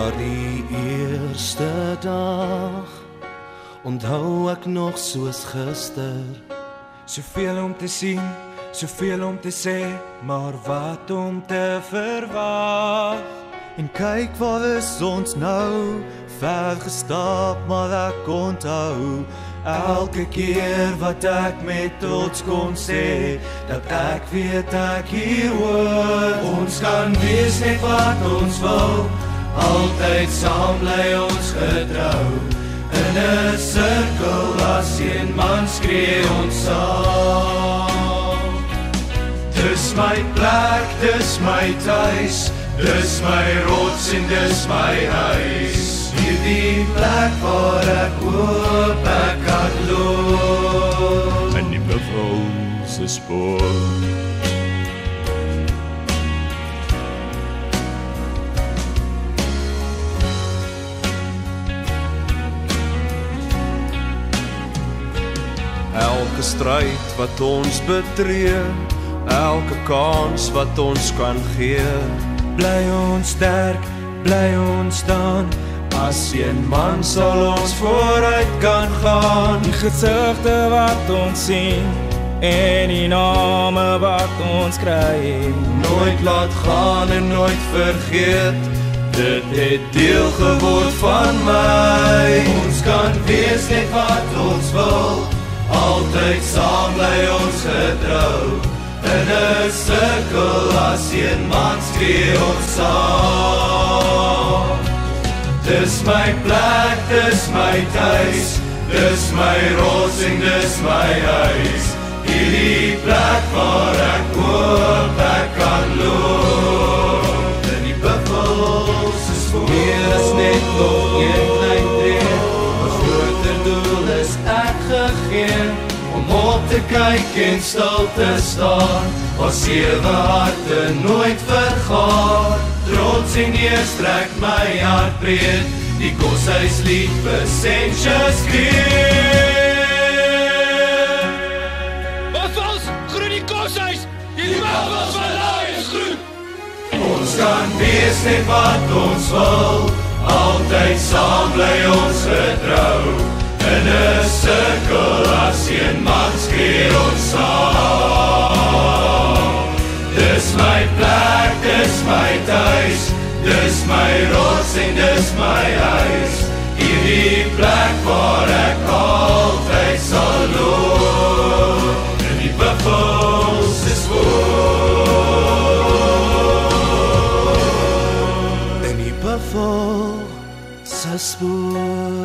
Maar die eerste dag onthou ek nog soos gister. Soveel om te sien, soveel om te sê, maar wat om te verwag. En kyk waar is ons nou, ver gestap, maar ek onthou elke keer wat ek met trots kon sê, dat ek weet ek hier hoor. Ons kan wees net wat ons wil, altyd saam bly ons getrou. In 'n sirkel as een man skree ons saam. Dis my plek, dis my tuis, dis my rots en dis my huis. Hierdie plek waar ek hoop ek kan loop. in die buffel se spoor. Elke stryd wat ons betree, elke kans wat ons kan gee, Bly ons sterk, bly ons staan, as een man sal ons vooruit kan gaan. Die gesigte wat ons sien en die name wat ons kry, Nooit laat gaan en nooit vergeet, dit het deel geword van my. Ons kan wees net wat ons wil, altyd saam bly ons getrou. In 'n sirkel as een man skree ons saam. Dis my plek, dis my tuis, dis my rots en dis my huis. Hierdie plek waar ek hoop ek kan loop. In die buffels is voor meer as net nog een klein tree, 'n groter doel is ek gegee, om op te kyk en stil te staan, waar sewe harte nooit vergaan. Trots en eer strek my hart breed, die koshuislied vir Sentius Kreer. Buffels, groen die koshuis, die buffels van Lions groen. Ons kan wees net wat ons wil, altyd saam bly ons getrou. In 'n sirkel as een man skree ons saam. Dis my plek, dis my tuis, dis my rots en dis my huis. Hierdie plek waar ek altyd sal loop. En die buffels is voor. In die buffel se spoor.